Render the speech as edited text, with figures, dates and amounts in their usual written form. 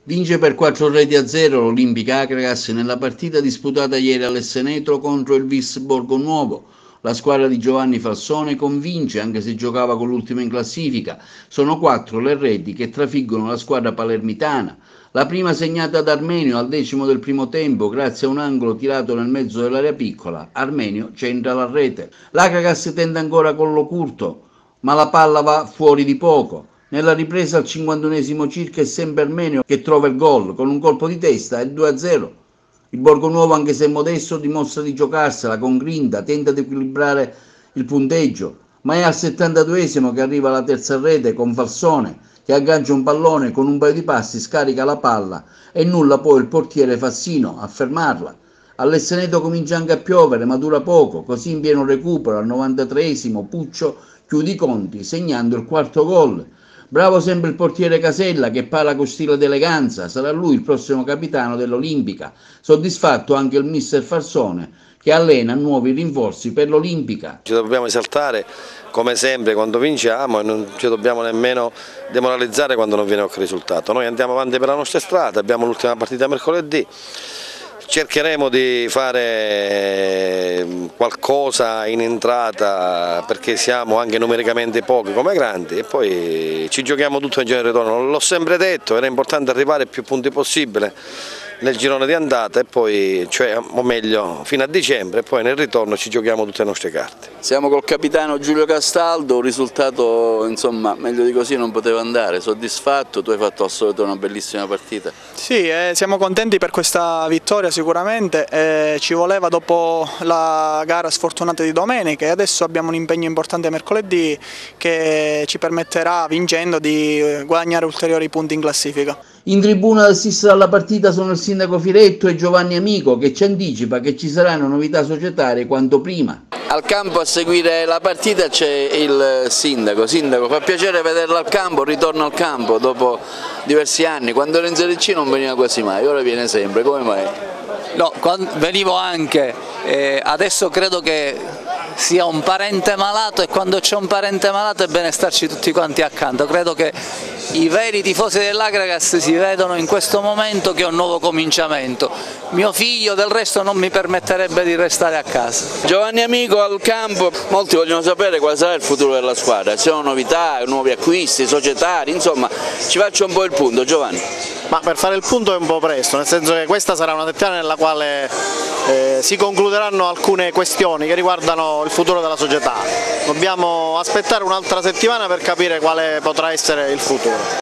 Vince per 4 reti a 0 l'Olimpica Akragas nella partita disputata ieri all'Essenetro contro il Vis Borgonuovo. La squadra di Giovanni Falsone convince, anche se giocava con l'ultima in classifica. Sono 4 le reti che trafiggono la squadra palermitana. La prima segnata da Armenio al 10° del primo tempo, grazie a un angolo tirato nel mezzo dell'area piccola. Armenio centra la rete. L'Akragas tenta ancora con lo curto, ma la palla va fuori di poco. Nella ripresa al 51° circa è sempre Armenio che trova il gol, con un colpo di testa è 2-0. Il Borgonuovo, anche se modesto, dimostra di giocarsela con grinta, tenta di equilibrare il punteggio, ma è al 72° che arriva la terza rete con Falsone, che aggancia un pallone con un paio di passi, scarica la palla e nulla poi il portiere Fassino a fermarla. All'Esseneto comincia anche a piovere, ma dura poco, così in pieno recupero al 93° Puccio chiude i conti segnando il quarto gol. Bravo sempre il portiere Casella che para con stile ed eleganza, sarà lui il prossimo capitano dell'Olimpica. Soddisfatto anche il mister Falsone che allena nuovi rinforzi per l'Olimpica. Ci dobbiamo esaltare come sempre quando vinciamo e non ci dobbiamo nemmeno demoralizzare quando non viene qualche risultato. Noi andiamo avanti per la nostra strada, abbiamo l'ultima partita mercoledì. Cercheremo di fare qualcosa in entrata perché siamo anche numericamente pochi come grandi e poi ci giochiamo tutto in genere ritorno. L'ho sempre detto, era importante arrivare più punti possibile nel girone di andata e poi, o meglio, fino a dicembre e poi nel ritorno ci giochiamo tutte le nostre carte. Siamo col capitano Giulio Castaldo, un risultato insomma meglio di così non poteva andare, soddisfatto, tu hai fatto al solito una bellissima partita. Sì, siamo contenti per questa vittoria sicuramente, ci voleva dopo la gara sfortunata di domenica e adesso abbiamo un impegno importante mercoledì che ci permetterà, vincendo, di guadagnare ulteriori punti in classifica. In tribuna ad assistere alla partita sono il sindaco Firetto e Giovanni Amico che ci anticipa che ci saranno novità societarie quanto prima. Al campo a seguire la partita c'è il sindaco. Sindaco, fa piacere vederlo al campo, ritorno al campo dopo diversi anni, quando ero in Serie C non veniva quasi mai, ora viene sempre, come mai? No, venivo anche, adesso credo che sia un parente malato e quando c'è un parente malato è bene starci tutti quanti accanto, credo che i veri tifosi dell'Akragas si vedono in questo momento che è un nuovo cominciamento. Mio figlio del resto non mi permetterebbe di restare a casa. Giovanni Amico al campo, molti vogliono sapere quale sarà il futuro della squadra, se sono novità, nuovi acquisti, societari, insomma ci faccio un po' il punto Giovanni. Ma per fare il punto è un po' presto, nel senso che questa sarà una settimana nella quale si concluderanno alcune questioni che riguardano il futuro della società. Dobbiamo aspettare un'altra settimana per capire quale potrà essere il futuro.